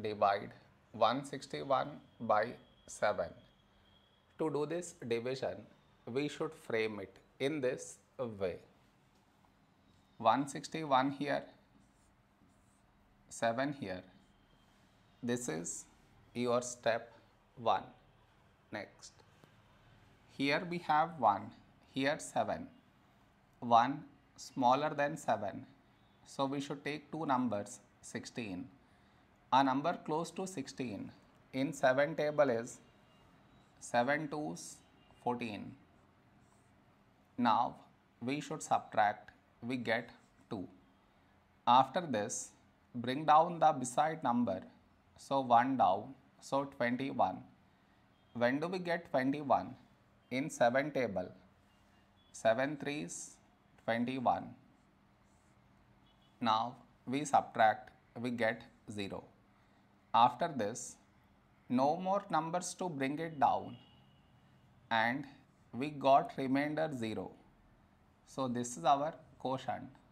divide 161 by 7. To do this division, we should frame it in this way. 161 here, 7 here. This is your step 1. Next, here we have 1, here 7. 1 smaller than 7. So we should take two numbers, 16. A number close to 16 in 7 table is 7 2's 14. Now we should subtract, we get 2. After this, bring down the beside number, so 1 down, so 21. When do we get 21? In 7 table, 7 3's 21. Now we subtract, we get 0. After this, no more numbers to bring it down, and we got remainder 0. So this is our quotient.